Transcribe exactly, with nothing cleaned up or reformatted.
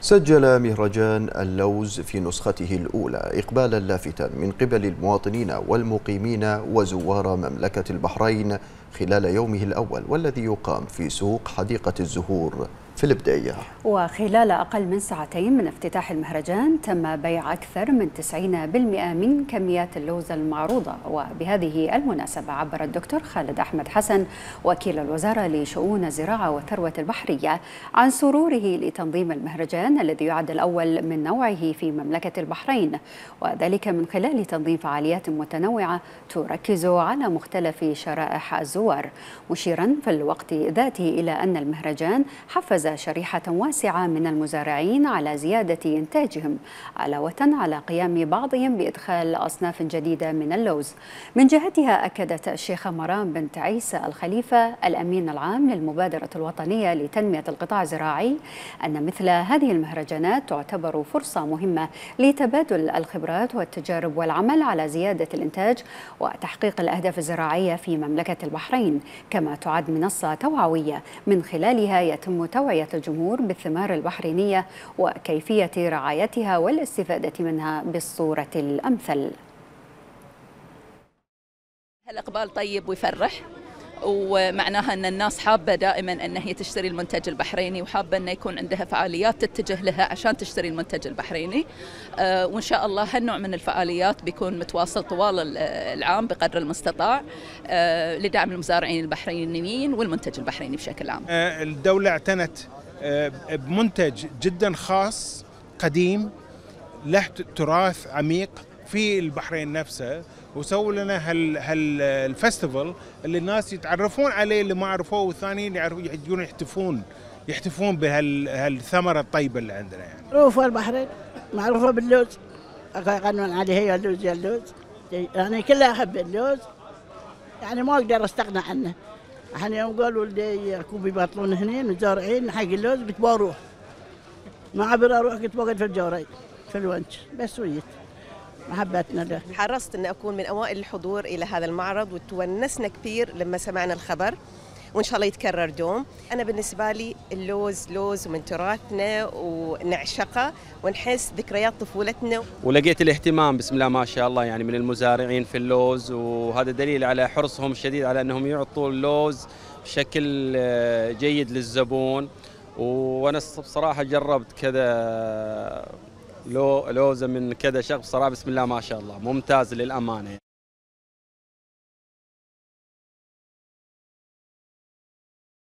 سجل مهرجان اللوز في نسخته الأولى إقبالا لافتا من قبل المواطنين والمقيمين وزوار مملكة البحرين خلال يومه الأول، والذي يقام في سوق حديقة الزهور في البداية. وخلال أقل من ساعتين من افتتاح المهرجان تم بيع أكثر من تسعين بالمئة من كميات اللوز المعروضة. وبهذه المناسبة عبر الدكتور خالد أحمد حسن وكيل الوزارة لشؤون الزراعة والثروة البحرية عن سروره لتنظيم المهرجان الذي يعد الأول من نوعه في مملكة البحرين، وذلك من خلال تنظيم فعاليات متنوعة تركز على مختلف شرائح الزوار، مشيرا في الوقت ذاته إلى أن المهرجان حفز شريحة واسعة من المزارعين على زيادة إنتاجهم، علاوة على قيام بعضهم بإدخال أصناف جديدة من اللوز. من جهتها أكدت الشيخة مرام بنت عيسى الخليفة الأمين العام للمبادرة الوطنية لتنمية القطاع الزراعي أن مثل هذه المهرجانات تعتبر فرصة مهمة لتبادل الخبرات والتجارب والعمل على زيادة الإنتاج وتحقيق الأهداف الزراعية في مملكة البحرين، كما تعد منصة توعوية من خلالها يتم توعية الجمهور بالثمار البحرينية وكيفية رعايتها والاستفادة منها بالصورة الأمثل. الإقبال طيب ويفرح، ومعناها أن الناس حابة دائما أن هي تشتري المنتج البحريني، وحابة أن يكون عندها فعاليات تتجه لها عشان تشتري المنتج البحريني. آه وإن شاء الله هالنوع من الفعاليات بيكون متواصل طوال العام بقدر المستطاع آه لدعم المزارعين البحرينيين والمنتج البحريني بشكل عام. آه الدولة اعتنت آه بمنتج جدا خاص قديم له تراث عميق في البحرين نفسه، وسووا لنا هال هالفستيفال اللي الناس يتعرفون عليه اللي ما عرفوه، والثانيين يعرفون يجون يحتفون يحتفون بهالثمره الطيبه اللي عندنا. يعني معروفه البحرين معروفه باللوز، يغنون عليه هي اللوز يا اللوز، يعني كلها احب اللوز، يعني ما اقدر استغنى عنه. احنا يوم قالوا اللي يكون بيبطلون هنا مزارعين حق اللوز بتباروح، ما عبر اروح كنت بقعد في الجوري في الونش بس ويت محبتنا له. حرصت أن أكون من أوائل الحضور إلى هذا المعرض، وتونسنا كثير لما سمعنا الخبر، وإن شاء الله يتكرر دوم. أنا بالنسبة لي اللوز لوز ومن تراثنا ونعشقه ونحس ذكريات طفولتنا. ولقيت الاهتمام بسم الله ما شاء الله يعني من المزارعين في اللوز، وهذا دليل على حرصهم الشديد على أنهم يعطوا اللوز بشكل جيد للزبون. وأنا بصراحة جربت كذا لو لوزة من كذا شغف صراحة بسم الله ما شاء الله ممتاز للأمانة.